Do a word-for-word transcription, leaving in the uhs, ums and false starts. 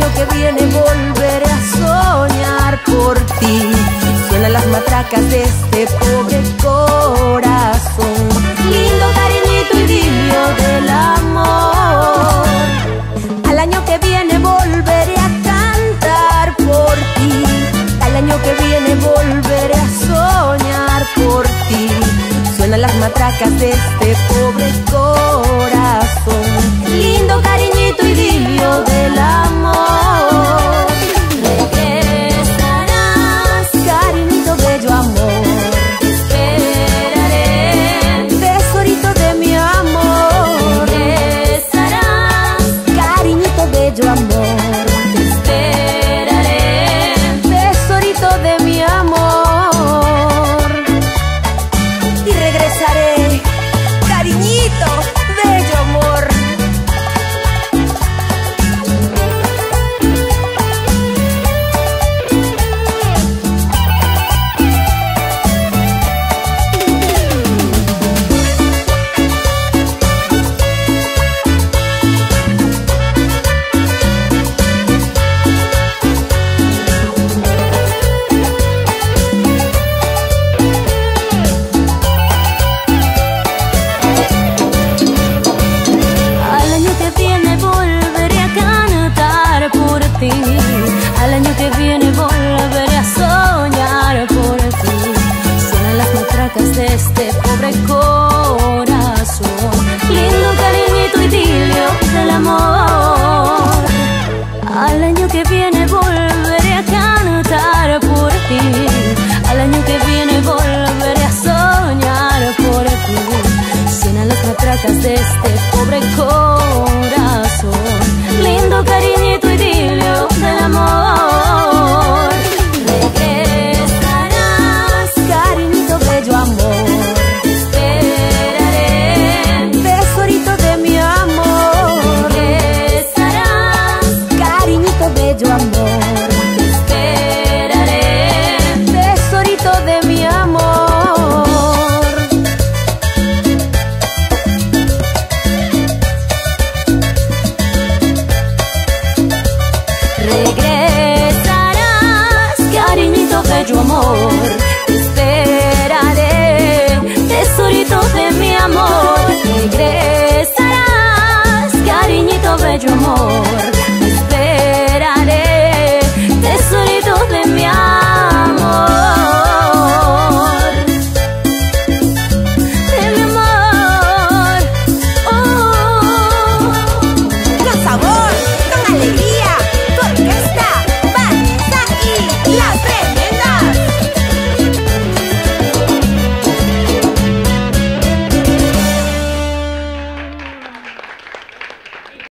que viene volveré a soñar por ti. Suenan las matracas de este pobre corazón. Lindo cariñito idilio del amor. Al año que viene volveré a cantar por ti. Al año que viene volveré a soñar por ti. Suenan las matracas de este pobre corazón. Lindo cariñito idilio del amor. Regresarás, cariñito bello amor. Te esperaré, tesorito de mi amor. Regresarás, cariñito bello amor. Te esperaré, tesorito de mi amor. Y regresaré, cariñito bello amor. Al año que viene volveré a soñar por ti. Suenan las matracas de este pobre corazón. Lindo cariñito idilio del amor. Al año que viene volveré a cantar por ti. Al año que viene volveré a soñar por ti. Suenan las matracas de este pobre corazón. Lindo cariñito idilio del amor. Regresarás, cariñito bello amor. Te esperaré, tesorito de mi amor. Regresarás, cariñito bello amor.